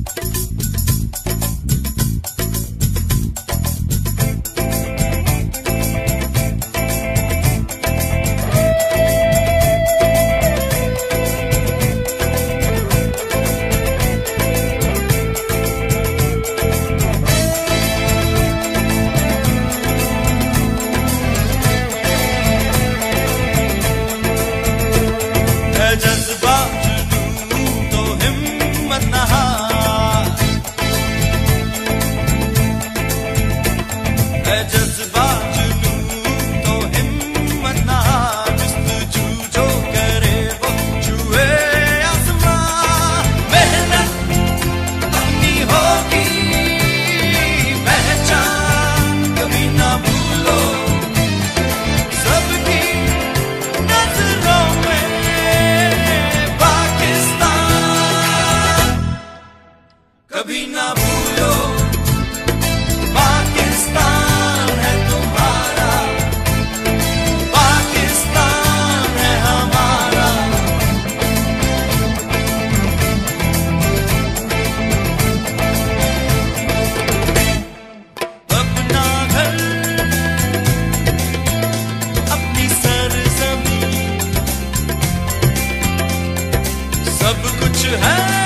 जज्बा जुनून तो हिम्मत न हार, है जज्बा जुनून तो हिम्मत न हार। जस्तजू जो करे वो छुए आसमां, मेहनत अपनी होगी पहचान, कभी ना भूलो सबकी नजरों में कभी ना भूलो पाकिस्तान है तुम्हारा, पाकिस्तान है हमारा। अपना घर अपनी सरजमीं सब कुछ है